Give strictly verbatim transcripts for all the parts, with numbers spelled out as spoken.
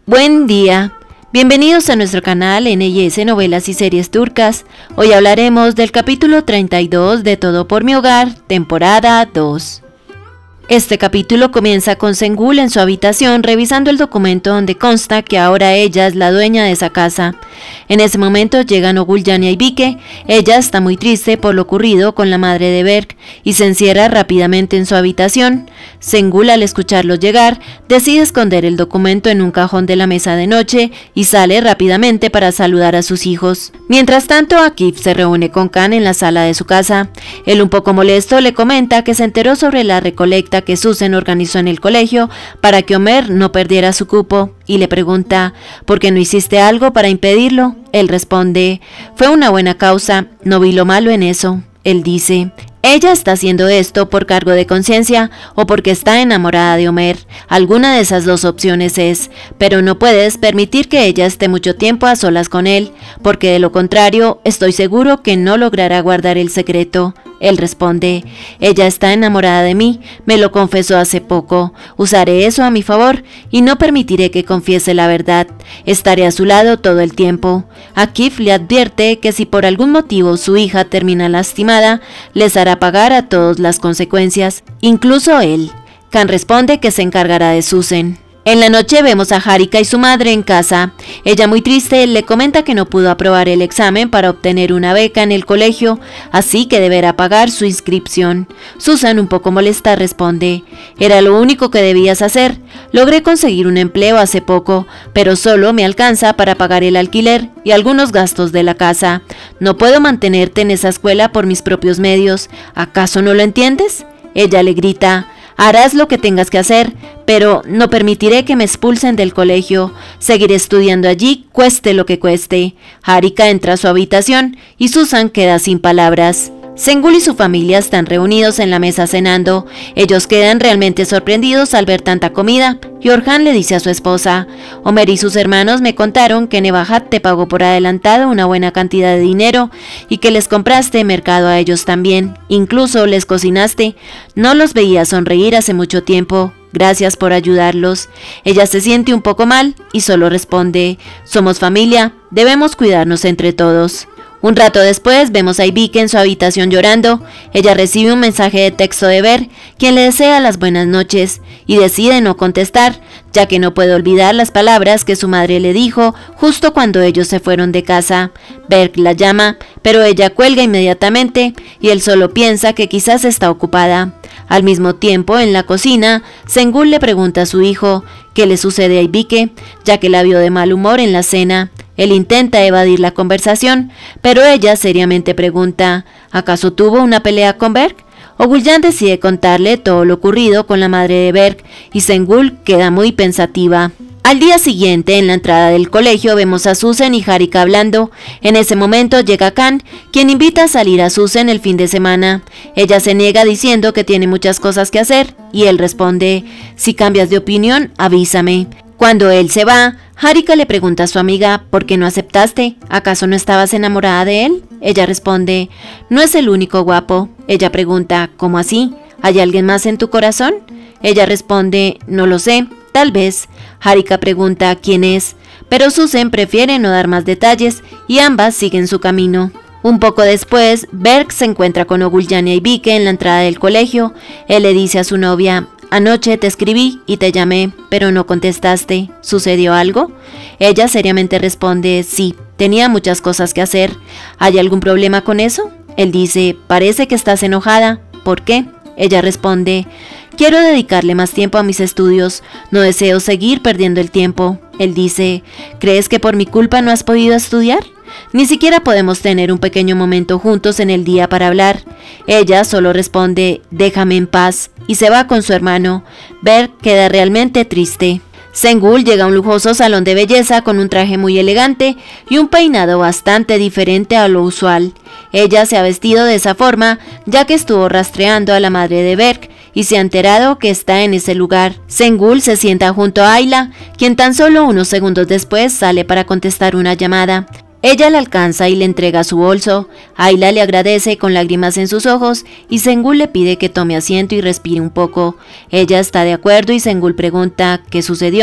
Buen día, bienvenidos a nuestro canal N y S Novelas y Series Turcas. Hoy hablaremos del capítulo treinta y dos de Todo por mi hogar, temporada dos. Este capítulo comienza con Şengül en su habitación revisando el documento donde consta que ahora ella es la dueña de esa casa. En ese momento llegan Ogul, y Aybike. Ella está muy triste por lo ocurrido con la madre de Berk y se encierra rápidamente en su habitación. Şengül, al escucharlos llegar, decide esconder el documento en un cajón de la mesa de noche y sale rápidamente para saludar a sus hijos. Mientras tanto, Akif se reúne con Can en la sala de su casa. Él, un poco molesto, le comenta que se enteró sobre la recolecta que Susan organizó en el colegio para que Ömer no perdiera su cupo y le pregunta ¿por qué no hiciste algo para impedirlo? Él responde: fue una buena causa, no vi lo malo en eso. Él dice: ella está haciendo esto por cargo de conciencia o porque está enamorada de Ömer. Alguna de esas dos opciones es, pero no puedes permitir que ella esté mucho tiempo a solas con él, porque de lo contrario estoy seguro que no logrará guardar el secreto. Él responde: ella está enamorada de mí, me lo confesó hace poco, usaré eso a mi favor y no permitiré que confiese la verdad, estaré a su lado todo el tiempo. Akif le advierte que si por algún motivo su hija termina lastimada, les hará pagar a todos las consecuencias, incluso él. Can responde que se encargará de Susan. En la noche vemos a Harika y su madre en casa. Ella, muy triste, le comenta que no pudo aprobar el examen para obtener una beca en el colegio, así que deberá pagar su inscripción. Susan, un poco molesta, responde: era lo único que debías hacer. Logré conseguir un empleo hace poco, pero solo me alcanza para pagar el alquiler y algunos gastos de la casa. No puedo mantenerte en esa escuela por mis propios medios. ¿Acaso no lo entiendes? Ella le grita: harás lo que tengas que hacer, pero no permitiré que me expulsen del colegio. Seguiré estudiando allí, cueste lo que cueste. Harika entra a su habitación y Susan queda sin palabras. Şengül y su familia están reunidos en la mesa cenando. Ellos quedan realmente sorprendidos al ver tanta comida y Orhan le dice a su esposa: Ömer y sus hermanos me contaron que Nebahat te pagó por adelantado una buena cantidad de dinero y que les compraste mercado a ellos también, incluso les cocinaste. No los veía sonreír hace mucho tiempo. Gracias por ayudarlos. Ella se siente un poco mal y solo responde: somos familia, debemos cuidarnos entre todos. Un rato después vemos a Aybike en su habitación llorando. Ella recibe un mensaje de texto de Berk, quien le desea las buenas noches, y decide no contestar, ya que no puede olvidar las palabras que su madre le dijo justo cuando ellos se fueron de casa. Berk la llama, pero ella cuelga inmediatamente y él solo piensa que quizás está ocupada. Al mismo tiempo, en la cocina, Şengül le pregunta a su hijo qué le sucede a Aybike, ya que la vio de mal humor en la cena. Él intenta evadir la conversación, pero ella seriamente pregunta: ¿acaso tuvo una pelea con Berk? Ogul decide contarle todo lo ocurrido con la madre de Berk y Şengül queda muy pensativa. Al día siguiente, en la entrada del colegio, vemos a Susan y Harika hablando. En ese momento llega Can, quien invita a salir a Susan el fin de semana. Ella se niega diciendo que tiene muchas cosas que hacer, y él responde: si cambias de opinión, avísame. Cuando él se va, Harika le pregunta a su amiga: ¿por qué no aceptaste? ¿Acaso no estabas enamorada de él? Ella responde: no es el único guapo. Ella pregunta: ¿cómo así? ¿Hay alguien más en tu corazón? Ella responde: no lo sé, tal vez. Harika pregunta: ¿quién es? Pero Susan prefiere no dar más detalles y ambas siguen su camino. Un poco después, Berk se encuentra con Ogul y Aybike en la entrada del colegio. Él le dice a su novia: anoche te escribí y te llamé, pero no contestaste. ¿Sucedió algo? Ella seriamente responde: sí, tenía muchas cosas que hacer. ¿Hay algún problema con eso? Él dice: parece que estás enojada. ¿Por qué? Ella responde: quiero dedicarle más tiempo a mis estudios, no deseo seguir perdiendo el tiempo. Él dice: ¿crees que por mi culpa no has podido estudiar? Ni siquiera podemos tener un pequeño momento juntos en el día para hablar. Ella solo responde: déjame en paz, y se va con su hermano. Berk queda realmente triste. Şengül llega a un lujoso salón de belleza con un traje muy elegante y un peinado bastante diferente a lo usual. Ella se ha vestido de esa forma ya que estuvo rastreando a la madre de Berk y se ha enterado que está en ese lugar. Şengül se sienta junto a Ayla, quien tan solo unos segundos después sale para contestar una llamada. Ella la alcanza y le entrega su bolso. Ayla le agradece con lágrimas en sus ojos y Şengül le pide que tome asiento y respire un poco. Ella está de acuerdo y Şengül pregunta ¿qué sucedió?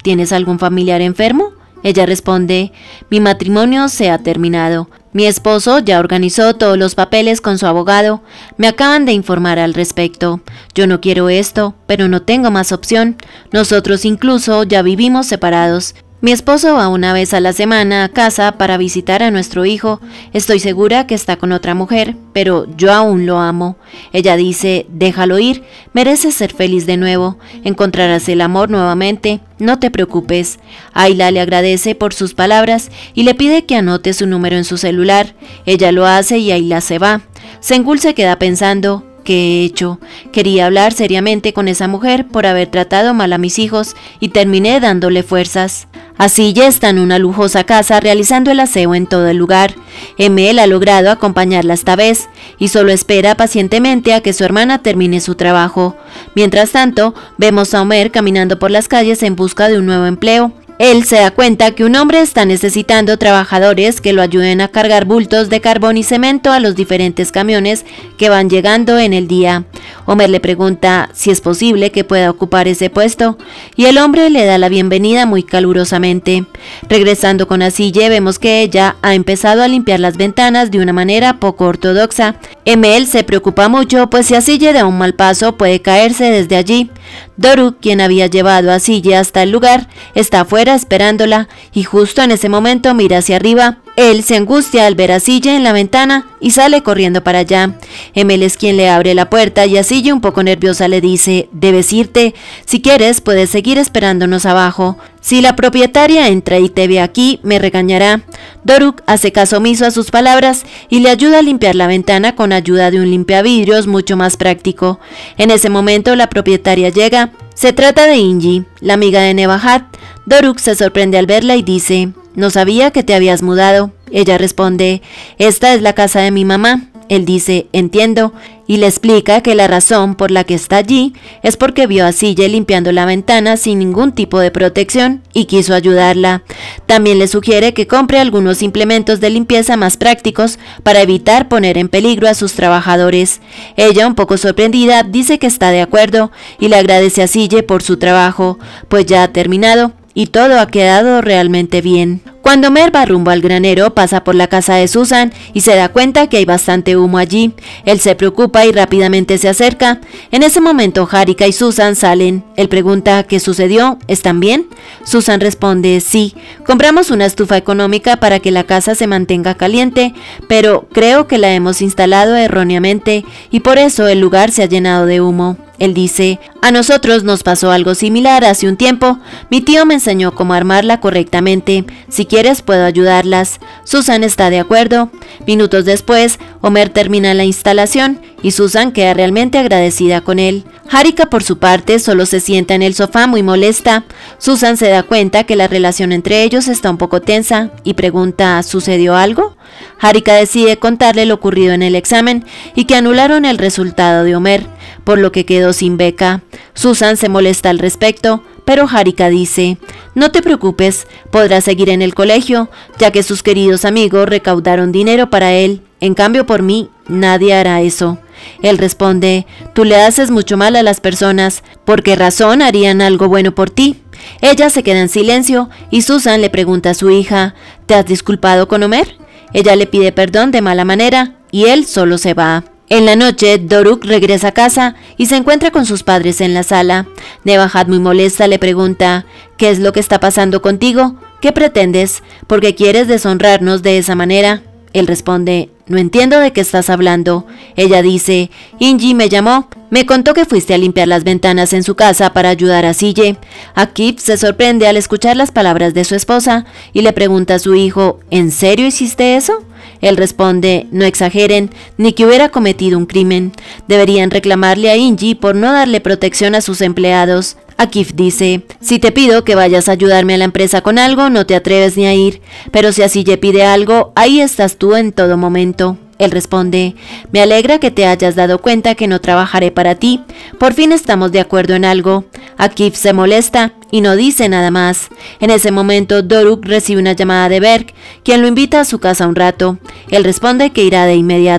¿tienes algún familiar enfermo? Ella responde, mi matrimonio se ha terminado. Mi esposo ya organizó todos los papeles con su abogado. Me acaban de informar al respecto. Yo no quiero esto, pero no tengo más opción. Nosotros incluso ya vivimos separados. Mi esposo va una vez a la semana a casa para visitar a nuestro hijo. Estoy segura que está con otra mujer, pero yo aún lo amo. Ella dice, déjalo ir, mereces ser feliz de nuevo, encontrarás el amor nuevamente, no te preocupes. Ayla le agradece por sus palabras y le pide que anote su número en su celular. Ella lo hace y Ayla se va. Sengül se queda pensando, ¿qué he hecho? Quería hablar seriamente con esa mujer por haber tratado mal a mis hijos y terminé dándole fuerzas. Así ya está en una lujosa casa realizando el aseo en todo el lugar. Emel ha logrado acompañarla esta vez y solo espera pacientemente a que su hermana termine su trabajo. Mientras tanto, vemos a Homer caminando por las calles en busca de un nuevo empleo. Él se da cuenta que un hombre está necesitando trabajadores que lo ayuden a cargar bultos de carbón y cemento a los diferentes camiones que van llegando en el día. Homer le pregunta si es posible que pueda ocupar ese puesto, y el hombre le da la bienvenida muy calurosamente. Regresando con Asille, vemos que ella ha empezado a limpiar las ventanas de una manera poco ortodoxa. Emel se preocupa mucho, pues si Asille da un mal paso puede caerse desde allí. Doruk, quien había llevado a Asille hasta el lugar, está afuera esperándola y justo en ese momento mira hacia arriba. Él se angustia al ver a Asille en la ventana y sale corriendo para allá. Emel es quien le abre la puerta y Asille, un poco nerviosa, le dice, debes irte, si quieres puedes seguir esperándonos abajo. Si la propietaria entra y te ve aquí, me regañará. Doruk hace caso omiso a sus palabras y le ayuda a limpiar la ventana con ayuda de un limpiavidrios mucho más práctico. En ese momento la propietaria llega. Se trata de Ingi, la amiga de Nebahat. Doruk se sorprende al verla y dice, no sabía que te habías mudado. Ella responde, esta es la casa de mi mamá. Él dice, entiendo, y le explica que la razón por la que está allí es porque vio a Asille limpiando la ventana sin ningún tipo de protección y quiso ayudarla. También le sugiere que compre algunos implementos de limpieza más prácticos para evitar poner en peligro a sus trabajadores. Ella, un poco sorprendida, dice que está de acuerdo y le agradece a Asille por su trabajo, pues ya ha terminado y todo ha quedado realmente bien. Cuando Homer va rumbo al granero, pasa por la casa de Susan y se da cuenta que hay bastante humo allí. Él se preocupa y rápidamente se acerca. En ese momento, Harika y Susan salen. Él pregunta ¿qué sucedió? ¿Están bien? Susan responde sí. Compramos una estufa económica para que la casa se mantenga caliente, pero creo que la hemos instalado erróneamente y por eso el lugar se ha llenado de humo. Él dice, a nosotros nos pasó algo similar hace un tiempo. Mi tío me enseñó cómo armarla correctamente. Si quieres puedo ayudarlas. Susan está de acuerdo. Minutos después, Homer termina la instalación y Susan queda realmente agradecida con él. Harika, por su parte, solo se sienta en el sofá muy molesta. Susan se da cuenta que la relación entre ellos está un poco tensa y pregunta, ¿sucedió algo? Harika decide contarle lo ocurrido en el examen y que anularon el resultado de Homer, por lo que quedó sin beca. Susan se molesta al respecto, pero Harika dice, no te preocupes, podrá seguir en el colegio, ya que sus queridos amigos recaudaron dinero para él. En cambio, por mí, nadie hará eso. Él responde, tú le haces mucho mal a las personas, ¿por qué razón harían algo bueno por ti? Ella se queda en silencio y Susan le pregunta a su hija, ¿te has disculpado con Homer? Ella le pide perdón de mala manera y él solo se va. En la noche, Doruk regresa a casa y se encuentra con sus padres en la sala. Nebahat, muy molesta, le pregunta, ¿qué es lo que está pasando contigo? ¿Qué pretendes? ¿Por qué quieres deshonrarnos de esa manera? Él responde, no entiendo de qué estás hablando. Ella dice, Ingi me llamó, me contó que fuiste a limpiar las ventanas en su casa para ayudar a Asille. Akif se sorprende al escuchar las palabras de su esposa y le pregunta a su hijo, ¿en serio hiciste eso? Él responde, no exageren, ni que hubiera cometido un crimen. Deberían reclamarle a Ingi por no darle protección a sus empleados. Akif dice, si te pido que vayas a ayudarme a la empresa con algo, no te atreves ni a ir, pero si Asille pide algo, ahí estás tú en todo momento. Él responde, me alegra que te hayas dado cuenta que no trabajaré para ti, por fin estamos de acuerdo en algo. Akif se molesta y no dice nada más. En ese momento, Doruk recibe una llamada de Berk, quien lo invita a su casa un rato. Él responde que irá de inmediato.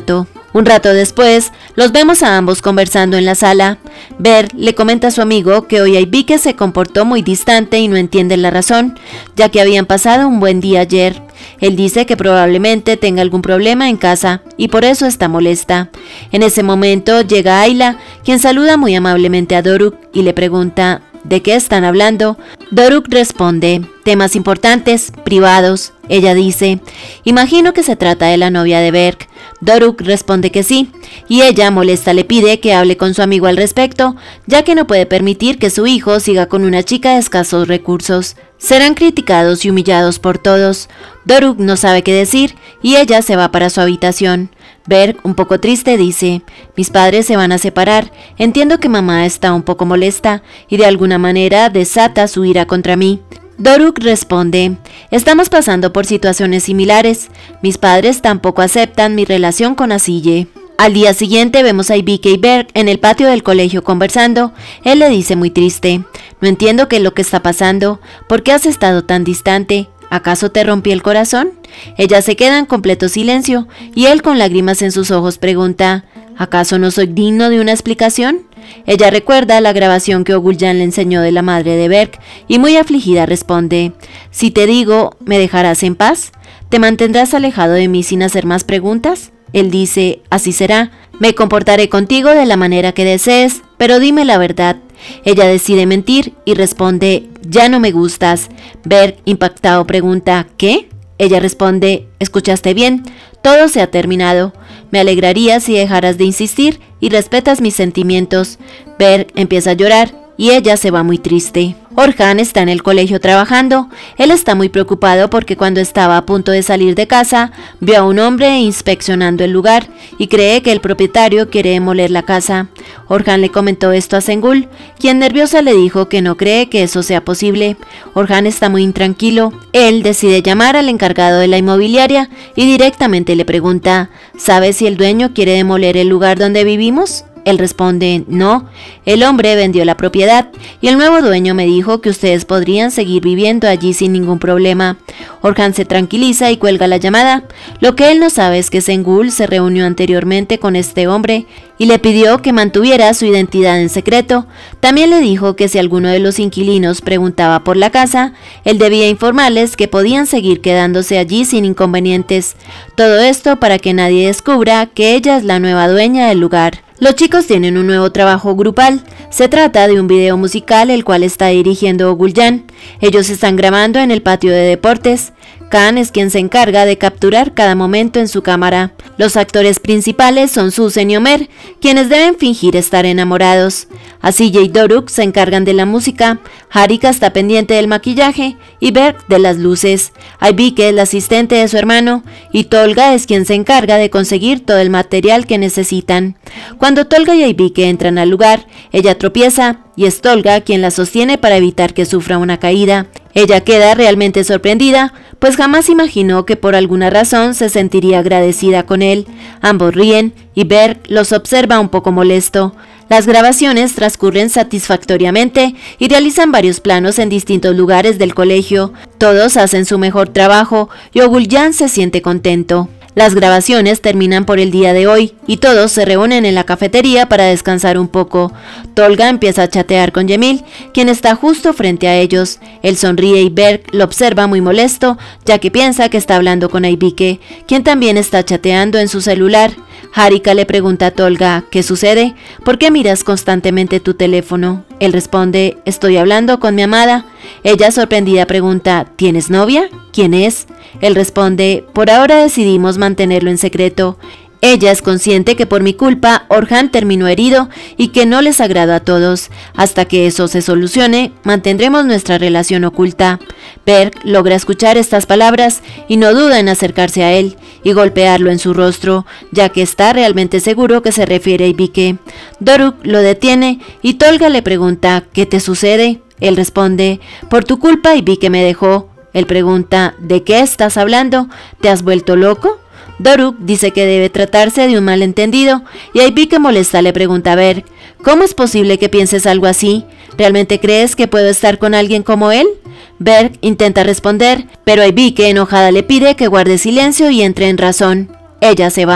Un rato después, los vemos a ambos conversando en la sala. Berk le comenta a su amigo que hoy Aibike se comportó muy distante y no entiende la razón, ya que habían pasado un buen día ayer. Él dice que probablemente tenga algún problema en casa y por eso está molesta. En ese momento llega Ayla, quien saluda muy amablemente a Doruk y le pregunta ¿de qué están hablando? Doruk responde, temas importantes, privados. Ella dice, imagino que se trata de la novia de Berk. Doruk responde que sí, y ella, molesta, le pide que hable con su amigo al respecto, ya que no puede permitir que su hijo siga con una chica de escasos recursos. Serán criticados y humillados por todos. Doruk no sabe qué decir, y ella se va para su habitación. Berk, un poco triste, dice, mis padres se van a separar, entiendo que mamá está un poco molesta, y de alguna manera desata su ira contra mí. Doruk responde, estamos pasando por situaciones similares, mis padres tampoco aceptan mi relación con Asille. Al día siguiente vemos a Aibike y Berk en el patio del colegio conversando. Él le dice muy triste, no entiendo qué es lo que está pasando, ¿por qué has estado tan distante? ¿Acaso te rompí el corazón? Ella se queda en completo silencio y él con lágrimas en sus ojos pregunta, ¿acaso no soy digno de una explicación? Ella recuerda la grabación que Oguljan le enseñó de la madre de Berk y muy afligida responde, si te digo, ¿me dejarás en paz? ¿Te mantendrás alejado de mí sin hacer más preguntas? Él dice, así será, me comportaré contigo de la manera que desees, pero dime la verdad. Ella decide mentir y responde, ya no me gustas. Berk, impactado, pregunta, ¿qué? Ella responde, escuchaste bien, todo se ha terminado. Me alegraría si dejaras de insistir y respetas mis sentimientos. Berk empieza a llorar y ella se va muy triste. Orhan está en el colegio trabajando. Él está muy preocupado porque cuando estaba a punto de salir de casa, vio a un hombre inspeccionando el lugar y cree que el propietario quiere demoler la casa. Orhan le comentó esto a Sengül, quien nerviosa le dijo que no cree que eso sea posible. Orhan está muy intranquilo. Él decide llamar al encargado de la inmobiliaria y directamente le pregunta, ¿sabes si el dueño quiere demoler el lugar donde vivimos? Él responde, no, el hombre vendió la propiedad y el nuevo dueño me dijo que ustedes podrían seguir viviendo allí sin ningún problema. Orhan se tranquiliza y cuelga la llamada. Lo que él no sabe es que Sengül se reunió anteriormente con este hombre y le pidió que mantuviera su identidad en secreto. También le dijo que si alguno de los inquilinos preguntaba por la casa, él debía informarles que podían seguir quedándose allí sin inconvenientes. Todo esto para que nadie descubra que ella es la nueva dueña del lugar. Los chicos tienen un nuevo trabajo grupal. Se trata de un video musical el cual está dirigiendo Oguljan. Ellos están grabando en el patio de deportes. Khan es quien se encarga de capturar cada momento en su cámara. Los actores principales son Susen y Omer, quienes deben fingir estar enamorados. Asille y Doruk se encargan de la música, Harika está pendiente del maquillaje y Berk de las luces. Aibike es la asistente de su hermano y Tolga es quien se encarga de conseguir todo el material que necesitan. Cuando Tolga y Aibike entran al lugar, ella tropieza y es Tolga quien la sostiene para evitar que sufra una caída. Ella queda realmente sorprendida, pues jamás imaginó que por alguna razón se sentiría agradecida con él. Ambos ríen y Berk los observa un poco molesto. Las grabaciones transcurren satisfactoriamente y realizan varios planos en distintos lugares del colegio. Todos hacen su mejor trabajo y Oguljan se siente contento. Las grabaciones terminan por el día de hoy y todos se reúnen en la cafetería para descansar un poco. Tolga empieza a chatear con Yemil, quien está justo frente a ellos. Él sonríe y Berk lo observa muy molesto, ya que piensa que está hablando con Aibike, quien también está chateando en su celular. Harika le pregunta a Tolga, ¿qué sucede? ¿Por qué miras constantemente tu teléfono? Él responde, estoy hablando con mi amada. Ella sorprendida pregunta, ¿tienes novia? ¿Quién es? Él responde, por ahora decidimos mantenerlo en secreto. Ella es consciente que por mi culpa Orhan terminó herido y que no les agrada a todos. Hasta que eso se solucione, mantendremos nuestra relación oculta. Berk logra escuchar estas palabras y no duda en acercarse a él y golpearlo en su rostro, ya que está realmente seguro que se refiere a Aibike. Doruk lo detiene y Tolga le pregunta, ¿qué te sucede? Él responde, por tu culpa Aibike me dejó. Él pregunta, ¿de qué estás hablando? ¿Te has vuelto loco? Doruk dice que debe tratarse de un malentendido y Aibike molesta le pregunta a Berk, ¿cómo es posible que pienses algo así? ¿Realmente crees que puedo estar con alguien como él? Berk intenta responder, pero Aibike enojada le pide que guarde silencio y entre en razón. Ella se va.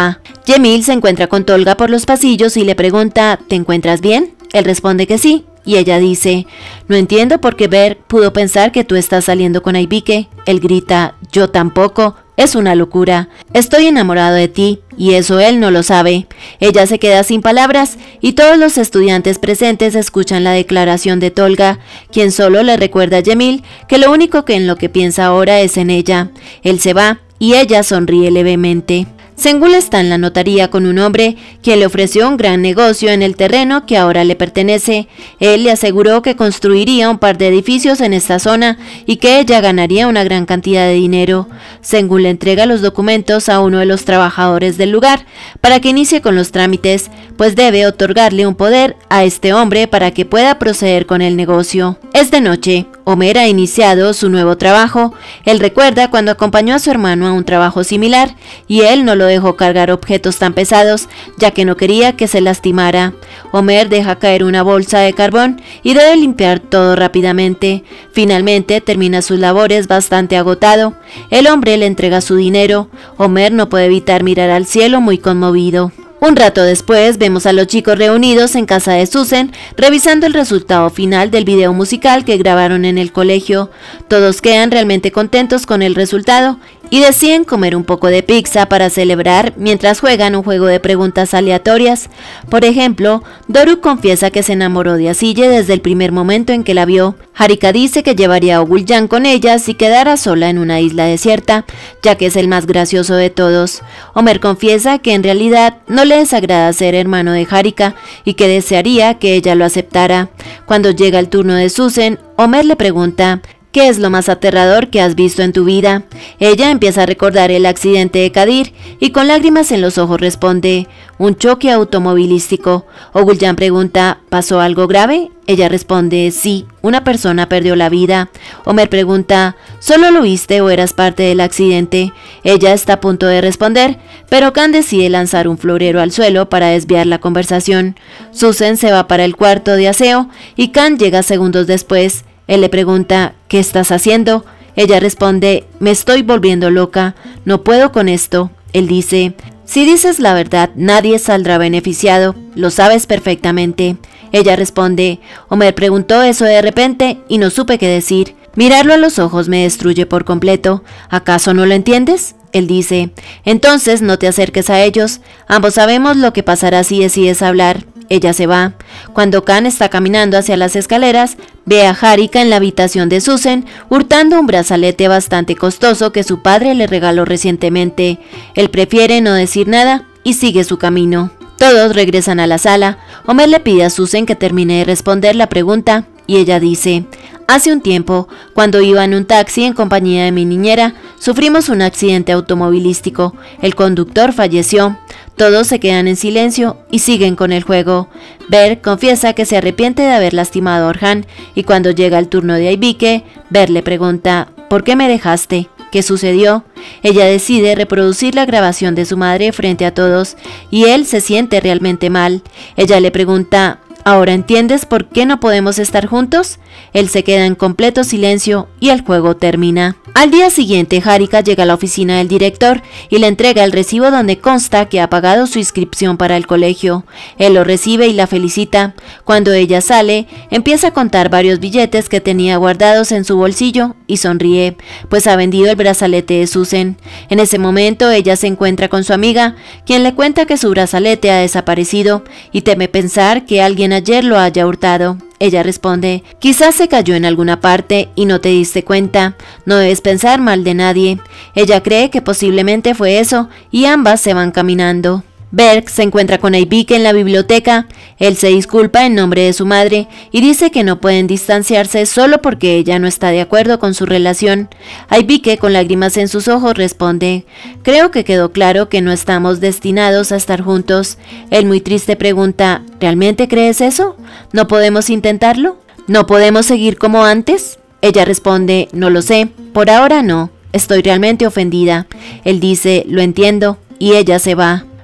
Yemil se encuentra con Tolga por los pasillos y le pregunta, ¿te encuentras bien? Él responde que sí, y ella dice, no entiendo por qué Berk pudo pensar que tú estás saliendo con Aybike. Él grita, yo tampoco, es una locura, estoy enamorado de ti, y eso él no lo sabe. Ella se queda sin palabras, y todos los estudiantes presentes escuchan la declaración de Tolga, quien solo le recuerda a Yemil que lo único que en lo que piensa ahora es en ella. Él se va, y ella sonríe levemente. Sengül está en la notaría con un hombre que le ofreció un gran negocio en el terreno que ahora le pertenece. Él le aseguró que construiría un par de edificios en esta zona y que ella ganaría una gran cantidad de dinero. Sengül le entrega los documentos a uno de los trabajadores del lugar para que inicie con los trámites, pues debe otorgarle un poder a este hombre para que pueda proceder con el negocio. Es de noche. Homer ha iniciado su nuevo trabajo. Él recuerda cuando acompañó a su hermano a un trabajo similar y él no lo dejó cargar objetos tan pesados, ya que no quería que se lastimara. Homer deja caer una bolsa de carbón y debe limpiar todo rápidamente. Finalmente termina sus labores bastante agotado. El hombre le entrega su dinero. Homer no puede evitar mirar al cielo muy conmovido. Un rato después vemos a los chicos reunidos en casa de Susan, revisando el resultado final del video musical que grabaron en el colegio. Todos quedan realmente contentos con el resultado y deciden comer un poco de pizza para celebrar mientras juegan un juego de preguntas aleatorias. Por ejemplo, Doruk confiesa que se enamoró de Asille desde el primer momento en que la vio. Harika dice que llevaría a Oguljan con ella si quedara sola en una isla desierta, ya que es el más gracioso de todos. Homer confiesa que en realidad no le desagrada ser hermano de Harika y que desearía que ella lo aceptara. Cuando llega el turno de Susan, Homer le pregunta, ¿qué es lo más aterrador que has visto en tu vida? Ella empieza a recordar el accidente de Kadir y con lágrimas en los ojos responde, un choque automovilístico. Oguljan pregunta, ¿pasó algo grave? Ella responde, sí, una persona perdió la vida. Homer pregunta, ¿solo lo viste o eras parte del accidente? Ella está a punto de responder, pero Khan decide lanzar un florero al suelo para desviar la conversación. Susan se va para el cuarto de aseo y Khan llega segundos después. Él le pregunta, ¿qué estás haciendo? Ella responde, me estoy volviendo loca, no puedo con esto. Él dice, si dices la verdad, nadie saldrá beneficiado, lo sabes perfectamente. Ella responde, Homer preguntó eso de repente y no supe qué decir. Mirarlo a los ojos me destruye por completo. ¿Acaso no lo entiendes? Él dice, entonces no te acerques a ellos, ambos sabemos lo que pasará si decides hablar. Ella se va. Cuando Khan está caminando hacia las escaleras, ve a Harika en la habitación de Susan, hurtando un brazalete bastante costoso que su padre le regaló recientemente. Él prefiere no decir nada y sigue su camino. Todos regresan a la sala. Homer le pide a Susan que termine de responder la pregunta y ella dice, hace un tiempo, cuando iba en un taxi en compañía de mi niñera, sufrimos un accidente automovilístico. El conductor falleció. Todos se quedan en silencio y siguen con el juego. Berk confiesa que se arrepiente de haber lastimado a Orhan y cuando llega el turno de Aybike, Berk le pregunta, ¿por qué me dejaste? ¿Qué sucedió? Ella decide reproducir la grabación de su madre frente a todos y él se siente realmente mal. Ella le pregunta, ¿ahora entiendes por qué no podemos estar juntos? Él se queda en completo silencio y el juego termina. Al día siguiente, Harika llega a la oficina del director y le entrega el recibo donde consta que ha pagado su inscripción para el colegio. Él lo recibe y la felicita. Cuando ella sale, empieza a contar varios billetes que tenía guardados en su bolsillo y sonríe, pues ha vendido el brazalete de Susan. En ese momento, ella se encuentra con su amiga, quien le cuenta que su brazalete ha desaparecido y teme pensar que alguien ayer lo haya hurtado. Ella responde, quizás se cayó en alguna parte y no te diste cuenta, no debes pensar mal de nadie. Ella cree que posiblemente fue eso y ambas se van caminando. Berk se encuentra con Aybike en la biblioteca. Él se disculpa en nombre de su madre y dice que no pueden distanciarse solo porque ella no está de acuerdo con su relación. Aybike, con lágrimas en sus ojos, responde, creo que quedó claro que no estamos destinados a estar juntos. Él muy triste pregunta, ¿realmente crees eso? ¿No podemos intentarlo? ¿No podemos seguir como antes? Ella responde, no lo sé, por ahora no, estoy realmente ofendida. Él dice, lo entiendo, y ella se va.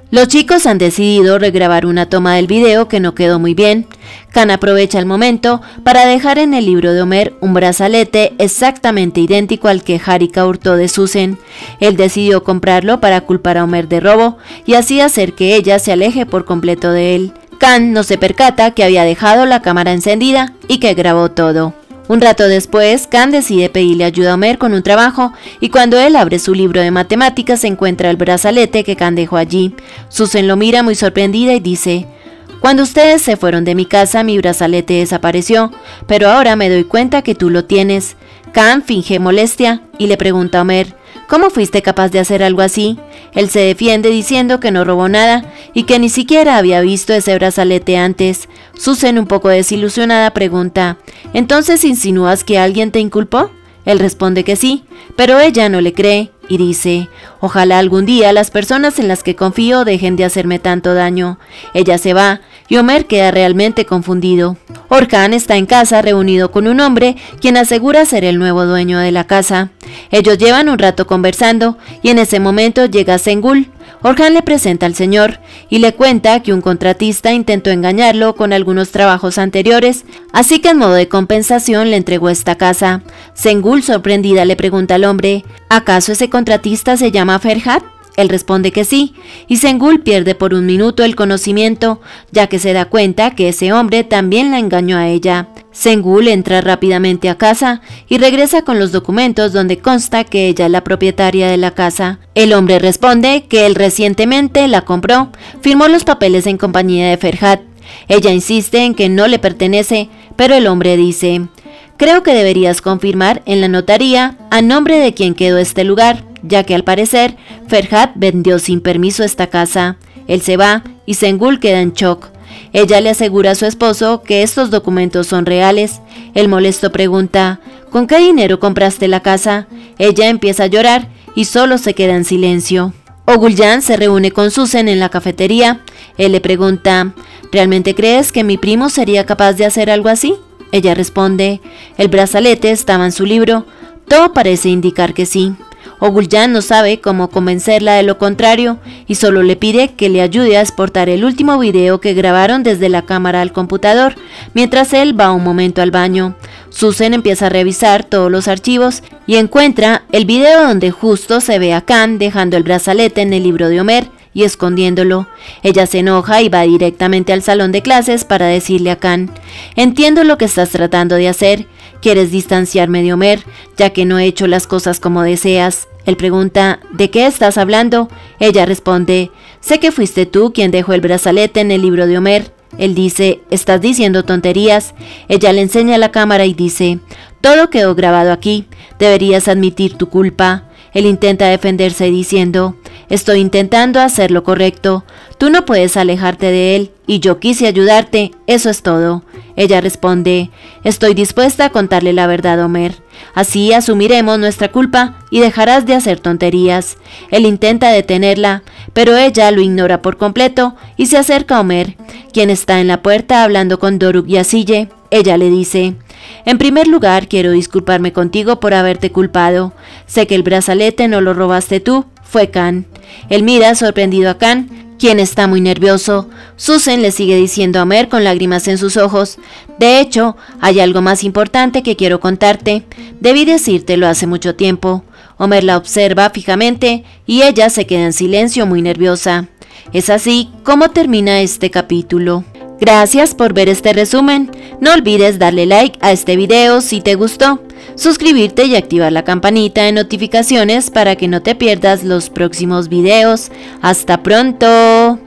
Los chicos han decidido regrabar una toma del video que no quedó muy bien. Can aprovecha el momento para dejar en el libro de Homer un brazalete exactamente idéntico al que Harika hurtó de Susan. Él decidió comprarlo para culpar a Homer de robo y así hacer que ella se aleje por completo de él. Can no se percata que había dejado la cámara encendida y que grabó todo. Un rato después, Can decide pedirle ayuda a Homer con un trabajo y cuando él abre su libro de matemáticas encuentra el brazalete que Can dejó allí. Susan lo mira muy sorprendida y dice: «Cuando ustedes se fueron de mi casa mi brazalete desapareció, pero ahora me doy cuenta que tú lo tienes». Can finge molestia y le pregunta a Homer: «¿Cómo fuiste capaz de hacer algo así?». Él se defiende diciendo que no robó nada y que ni siquiera había visto ese brazalete antes. Susan, un poco desilusionada, pregunta: «¿Entonces insinúas que alguien te inculpó?». Él responde que sí, pero ella no le cree y dice: «Ojalá algún día las personas en las que confío dejen de hacerme tanto daño». Ella se va y Homer queda realmente confundido. Orhan está en casa reunido con un hombre quien asegura ser el nuevo dueño de la casa. Ellos llevan un rato conversando y en ese momento llega Sengul. Orhan le presenta al señor y le cuenta que un contratista intentó engañarlo con algunos trabajos anteriores, así que en modo de compensación le entregó esta casa. Sengul, sorprendida, le pregunta al hombre: «¿Acaso ese contratista se llama Ferhat?». Él responde que sí, y Sengul pierde por un minuto el conocimiento, ya que se da cuenta que ese hombre también la engañó a ella. Sengul entra rápidamente a casa y regresa con los documentos donde consta que ella es la propietaria de la casa. El hombre responde que él recientemente la compró, firmó los papeles en compañía de Ferhat. Ella insiste en que no le pertenece, pero el hombre dice: «Creo que deberías confirmar en la notaría a nombre de quien quedó este lugar, ya que al parecer Ferhat vendió sin permiso esta casa». Él se va y Sengul queda en shock. Ella le asegura a su esposo que estos documentos son reales. El molesto pregunta: «¿Con qué dinero compraste la casa?». Ella empieza a llorar y solo se queda en silencio. Oguljan se reúne con Susan en la cafetería. Él le pregunta: «¿Realmente crees que mi primo sería capaz de hacer algo así?». Ella responde: «El brazalete estaba en su libro. Todo parece indicar que sí». Oguljan no sabe cómo convencerla de lo contrario y solo le pide que le ayude a exportar el último video que grabaron desde la cámara al computador, mientras él va un momento al baño. Susan empieza a revisar todos los archivos y encuentra el video donde justo se ve a Can dejando el brazalete en el libro de Homer y escondiéndolo. Ella se enoja y va directamente al salón de clases para decirle a Can: «Entiendo lo que estás tratando de hacer. Quieres distanciarme de Homer, ya que no he hecho las cosas como deseas». Él pregunta: «¿De qué estás hablando?». Ella responde: «Sé que fuiste tú quien dejó el brazalete en el libro de Homer». Él dice: «Estás diciendo tonterías». Ella le enseña la cámara y dice: «Todo quedó grabado aquí. Deberías admitir tu culpa». Él intenta defenderse diciendo: «Estoy intentando hacer lo correcto. Tú no puedes alejarte de él y yo quise ayudarte, eso es todo». Ella responde: «Estoy dispuesta a contarle la verdad a Homer. Así asumiremos nuestra culpa y dejarás de hacer tonterías». Él intenta detenerla, pero ella lo ignora por completo y se acerca a Homer, quien está en la puerta hablando con Doruk y Asille. Ella le dice: «En primer lugar, quiero disculparme contigo por haberte culpado. Sé que el brazalete no lo robaste tú, fue Can». Él mira sorprendido a Can, quien está muy nervioso. Susan le sigue diciendo a Homer con lágrimas en sus ojos: «De hecho, hay algo más importante que quiero contarte. Debí decírtelo hace mucho tiempo». Homer la observa fijamente y ella se queda en silencio muy nerviosa. Es así como termina este capítulo. Gracias por ver este resumen. No olvides darle like a este video si te gustó, suscribirte y activar la campanita de notificaciones para que no te pierdas los próximos videos. ¡Hasta pronto!